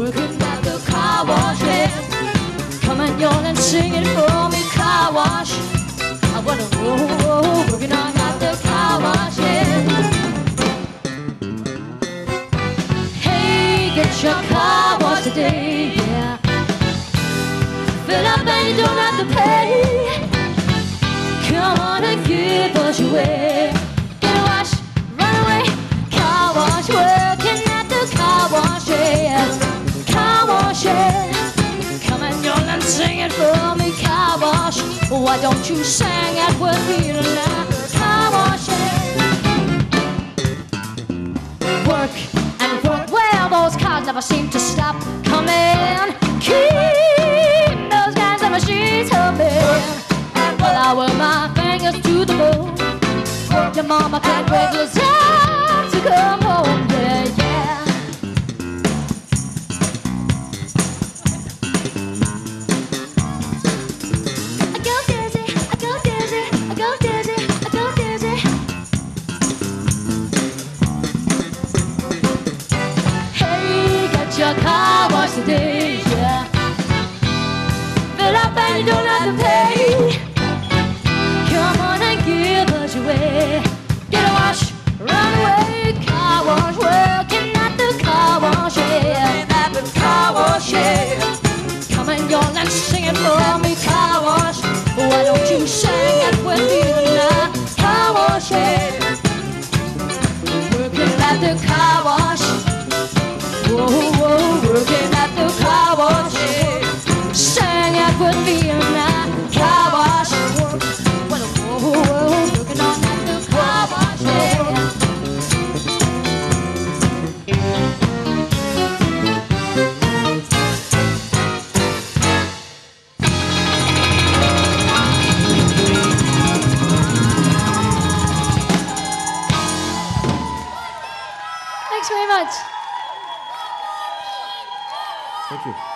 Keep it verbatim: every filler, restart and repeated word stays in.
working at the car wash, yeah. Come on, y'all, and sing it for me, car wash. I wanna go, working on at the car wash, yeah. Hey, get your car wash today, yeah. Fill up and you don't have to pay. Come on and give us your way. Get a wash, run away, car wash, working at the car wash, yeah. Car wash, yeah. Come on, y'all, and sing it for me, car wash. Why don't you sing it with me tonight? Car wash, yeah. Work and work, well, those cars never seem to stop coming. Keep those guys and machines humming. Well, I work my fingers to the bone. Your mama can't wait till time to come home, yeah, yeah. I go dizzy, I go dizzy, I go dizzy, I go dizzy. Hey, get your car washed today, yeah. Fill up and you don't have to pay. Come on and give us your way. Get a wash, run away, car wash, working at the car wash, yeah. At the car wash, yeah. Come on, y'all, and sing it for me, car wash. Why don't you sing it with me tonight? Car wash, yeah. Working at the car wash. Whoa, whoa, working at the car wash, yeah. Sing it with me tonight, car wash. Well, whoa, whoa, working on at the car wash, yeah. Thanks very much. Thank you.